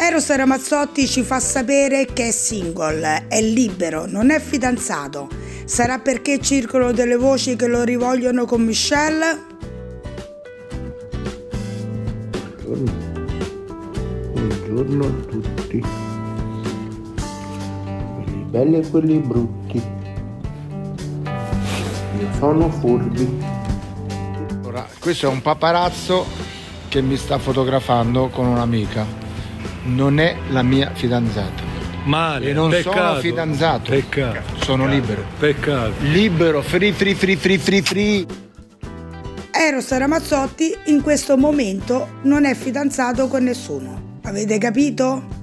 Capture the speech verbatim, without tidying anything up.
Eros Ramazzotti ci fa sapere che è single, è libero, non è fidanzato. Sarà perché circolano delle voci che lo rivogliono con Michelle? Buongiorno a tutti, quelli belli e quelli brutti. Io sono Furbi. Ora, questo è un paparazzo che mi sta fotografando con un'amica. Non è la mia fidanzata. Male, e non peccato, sono fidanzato. Peccato. Sono Peccato, libero. Peccato. Libero, free free free free free free. Eros Ramazzotti in questo momento non è fidanzato con nessuno. Avete capito?